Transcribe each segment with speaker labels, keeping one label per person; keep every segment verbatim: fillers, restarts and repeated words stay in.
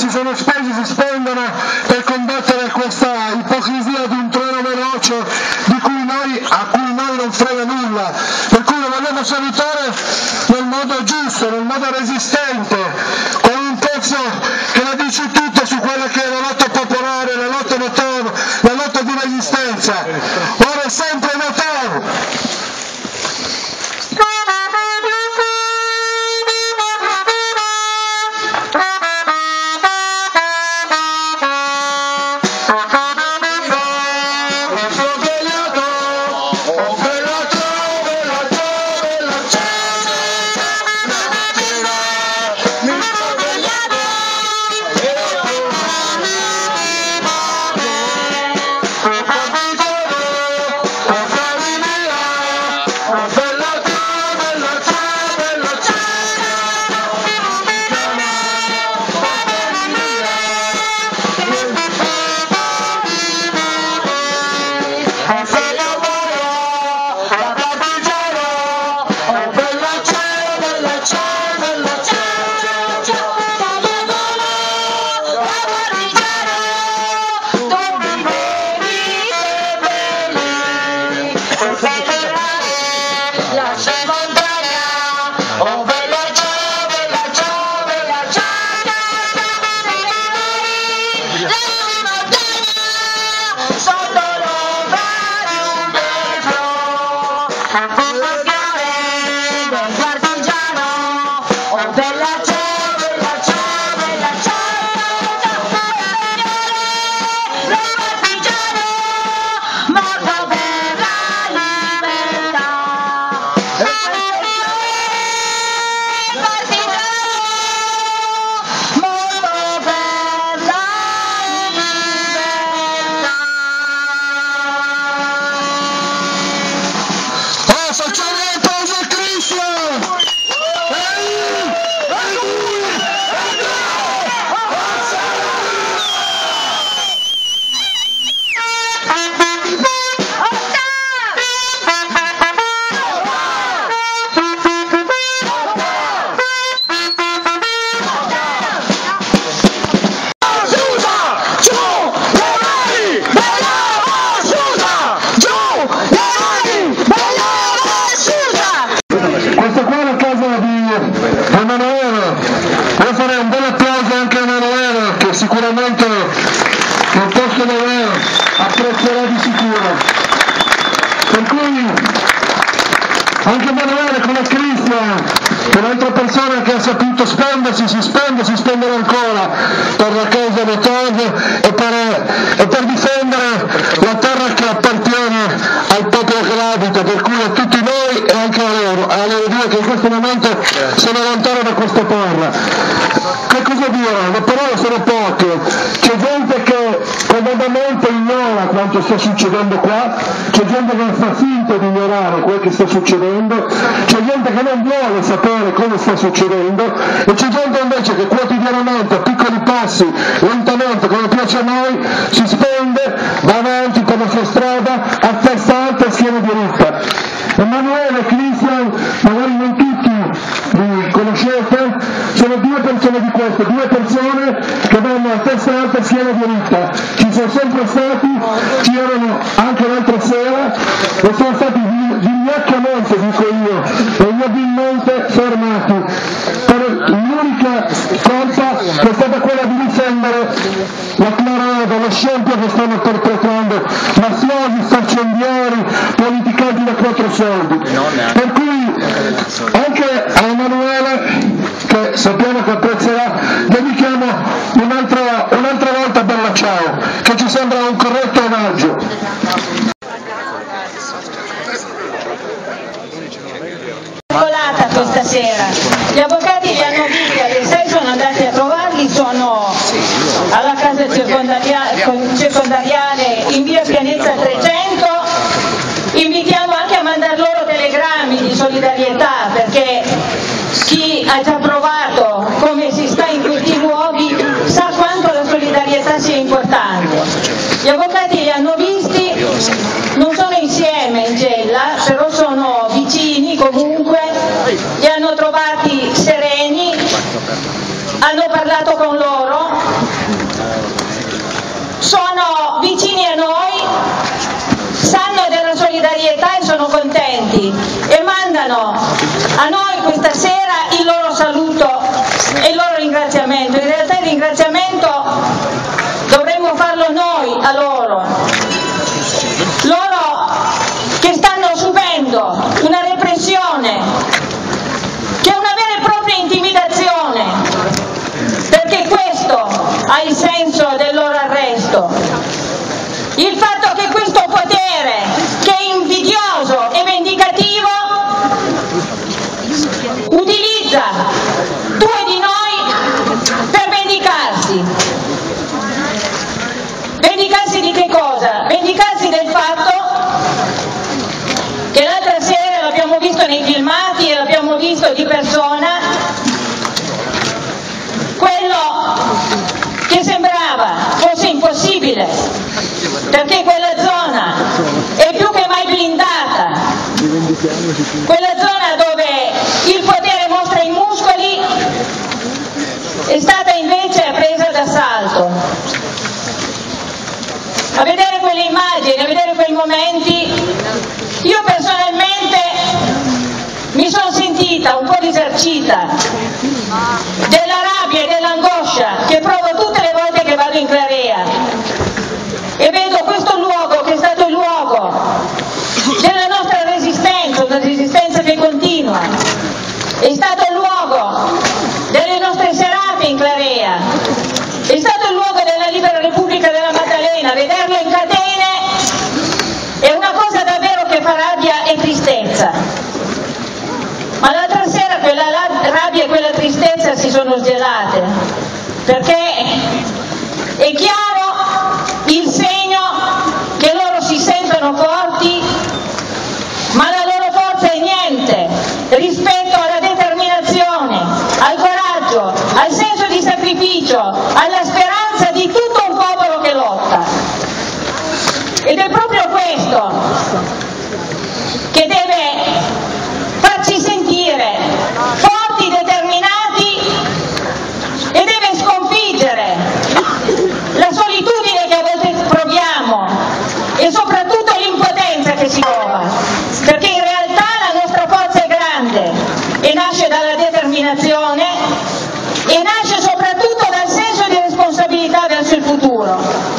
Speaker 1: si sono spesi, si spendono per combattere questa ipocrisia di un treno veloce di cui noi, a cui noi non frega nulla, per cui lo vogliamo salutare nel modo giusto, nel modo resistente, con un pezzo che la dice tutta su quella che è la lotta popolare, la lotta Notor, la lotta di resistenza. Ora è sempre Notor! Sicuramente non posso vedere, apprezzerà di sicuro. Per cui anche Emanuele come Cristian, un'altra persona che ha saputo spendersi, si spende, si spenderà ancora per la causa del Notor e per, e per difendere la terra che appartiene al popolo gradito, per cui a tutti noi e anche a loro, a loro due che in questo momento sono lontano da questa terra. Che cosa dire? Le parole sono poche, c'è gente che comodamente ignora quanto sta succedendo qua, c'è gente che fa finta di ignorare quel che sta succedendo, c'è gente che non vuole sapere come sta succedendo e c'è gente invece che quotidianamente a piccoli passi, lentamente, come piace a noi, si spende, va avanti per la sua strada a testa alta e schiena diritta. Emanuele e Cristian, magari non tutti li conoscete, sono due persone di queste, due persone che vanno a testa alta e schiena diritta, ci sono sempre stati, ci erano anche l'altra sera e sono stati vigliaccamente, dico io, e inutilmente fermati per l'unica colpa che è stata quella di difendere la clarada, lo scempio che stanno perpetrando mafiosi, faccendieri, politicanti da quattro soldi. Per cui anche a Emanuele, che sappiamo che apprezzerà, dedichiamo un'altra, un'altra volta bella ciao, che ci sembra un corretto omaggio.
Speaker 2: Volata questa sera, gli avvocati li hanno visti alle sei, sono andati a trovarli, sono alla casa circondariale, circondariale in via Pianezza trecento. Invitiamo anche a mandare loro telegrammi di solidarietà, perché chi ha già provato come si sta in questi luoghi sa quanto la solidarietà sia importante. Gli avvocati li hanno visti, non sono insieme in cella, però sono vicini comunque, li hanno trovati sereni, hanno parlato con loro questa sera il loro saluto e il loro ringraziamento. In realtà il ringraziamento dovremmo farlo noi a loro, loro che stanno subendo una repressione, che è una vera e propria intimidazione, perché questo ha il senso del loro arresto. Il fatto che questo potere, che è invidioso e vendicativo, utilizza due di noi per vendicarsi. Vendicarsi di che cosa? Vendicarsi del fatto che l'altra sera l'abbiamo visto nei filmati e l'abbiamo visto di persona, quello che sembrava fosse impossibile, perché quella zona è più che mai blindata, quella zona dove il potere mostra i muscoli è stata invece presa d'assalto. A vedere quelle immagini, a vedere quei momenti, io personalmente mi sono sentita un po' risarcita della rabbia e dell'angoscia che provo tutte le volte che vado in Clarea e vedo questo luogo che è stato il luogo della nostra resistenza, una resistenza che continua, è stato il luogo delle nostre serate in Clarea, è stato il luogo della libera Repubblica della Maddalena. Vederlo in catene è una cosa davvero che fa rabbia e tristezza. Ma l'altra sera quella rabbia e quella tristezza si sono sgelate, perché è chiaro il segno che loro si sentono forti, ma la loro forza è niente rispetto alla determinazione, al coraggio, al senso di sacrificio, alla speranza di tutto un popolo che lotta. Ed è proprio questo che deve farci sentire forti, determinati, e deve sconfiggere la solitudine che a volte proviamo e soprattutto l'impotenza che si prova, perché in realtà la nostra forza è grande e nasce dalla determinazione e nasce soprattutto dal senso di responsabilità verso il futuro.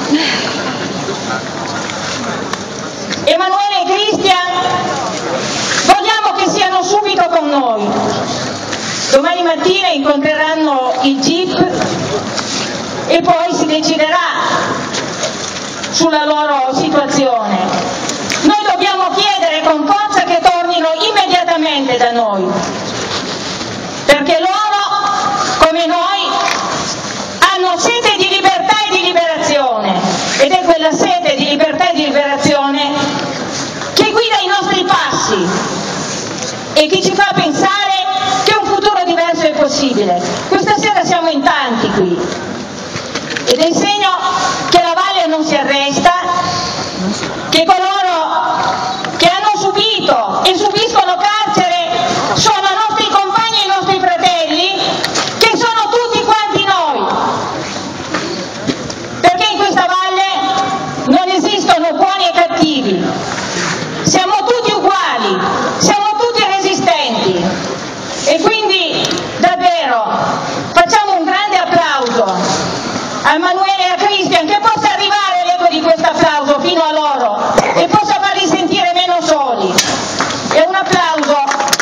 Speaker 2: Emanuele e Cristian vogliamo che siano subito con noi. Domani mattina incontreranno il G I P e poi si deciderà sulla loro situazione. Noi dobbiamo chiedere con forza che tornino immediatamente da noi, perché loro, come noi, hanno sete di libertà e di liberazione, ed è quella sete di libertà e di liberazione che guida i nostri passi e che ci fa pensare che un futuro diverso è possibile. Questa sera siamo in tanti qui ed è il segno che la Valle non si arresta, che coloro che hanno subito e subiscono carcere sono nostri compagni e nostri fratelli, che sono tutti quanti noi, perché in questa Valle non esistono buoni e cattivi, siamo tutti uguali, siamo tutti resistenti. E quindi davvero facciamo un grande applauso a Emanuele e a Cristian, che possa arrivare l'eco di questo applauso fino a loro e possa farli sentire meno soli. E un applauso.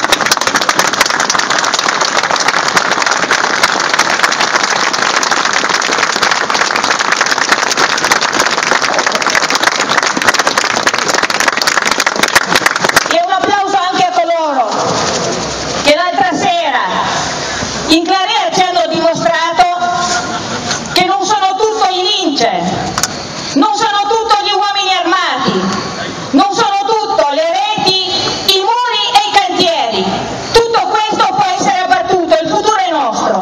Speaker 2: E un applauso anche a coloro che l'altra sera in Clarea ci hanno dimostrato che non sono tutto i lince, non sono tutto gli uomini armati, non sono tutto le reti, i muri e i cantieri. Tutto questo può essere abbattuto, il futuro è nostro.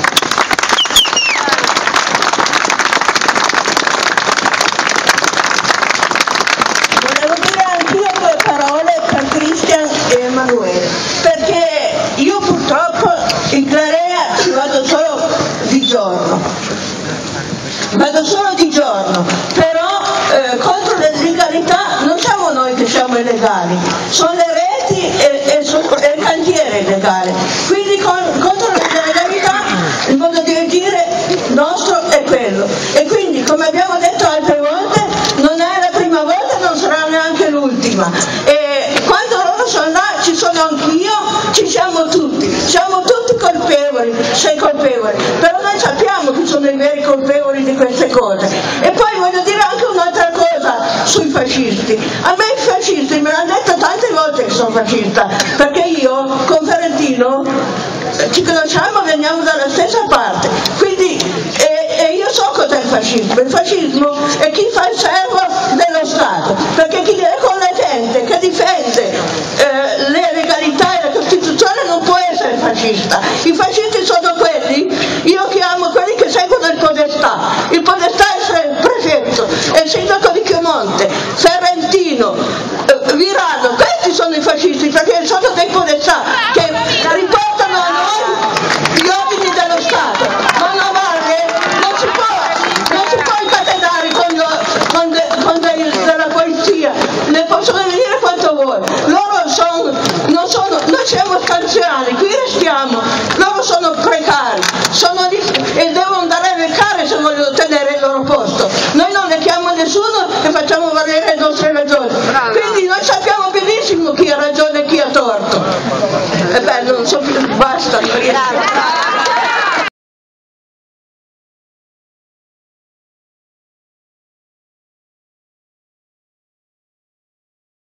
Speaker 3: Volevo dire anch'io due parole per Cristian e Emanuele, perché io purtroppo in Clarea ci vado solo di giorno, vado solo di giorno, però eh, contro l'illegalità non siamo noi che siamo illegali, sono le reti e, e, so, e il cantiere illegale. Quindi con, contro l'illegalità il modo di agire nostro è quello. E quindi, come abbiamo detto altre volte, non è la prima volta, non sarà neanche l'ultima. E quando loro sono là ci sono anch'io, ci siamo tutti, siamo tutti colpevoli, sei colpevoli, però noi sappiamo chi sono i veri colpevoli di queste cose. E poi voglio dire anche un'altra cosa sui fascisti. A me i fascisti me l'hanno detto tante volte che sono fascista, perché io con Ferentino ci conosciamo, veniamo dalla stessa parte, quindi e, e io so cos'è il fascismo. Il fascismo è chi fa il servo dello Stato, perché chi è con la gente che difende eh, le legalità e la Costituzione non può essere fascista. I fascisti sono quelli, io chiamo quelli che seguono il podestà. Il podestà è il prefetto, è il sindaco di Chiomonte, Ferentino, eh, Virano, questi sono i fascisti, perché sono dei podestà che riportano a noi gli ordini dello Stato. Ma non vale, non si può, non si può incatenare con, lo, con, de, con de, della polizia, ne possono venire quanto vuoi. Loro sono, non sono, noi siamo stanziali, qui restiamo, loro sono precari, sono lì e devono andare a leccare se vogliono tenere il loro posto. Noi non lecchiamo a nessuno e facciamo valere le nostre ragioni. Quindi noi sappiamo benissimo chi ha ragione e chi ha torto. E beh, non so più, basta.